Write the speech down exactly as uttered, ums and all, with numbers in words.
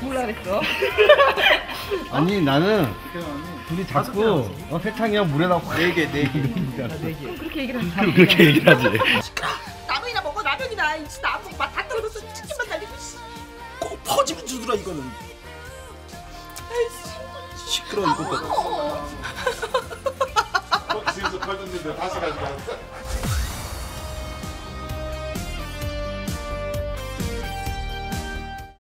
먹으려고 그랬어? 아니 나는 둘이 자꾸 어, 세창이랑 물에다 네 개, 네 개. 그렇게 얘기를 하지. 그렇게 얘기를 하지. 라면이나 먹어 라면이나 이씨 나무 맛다 떨어졌어 치킨만 달리고 씨. 꼭 퍼지면 주더라 이거는. 시끄러워 이거. 혹시 서 퍼졌는데 다시 가져가.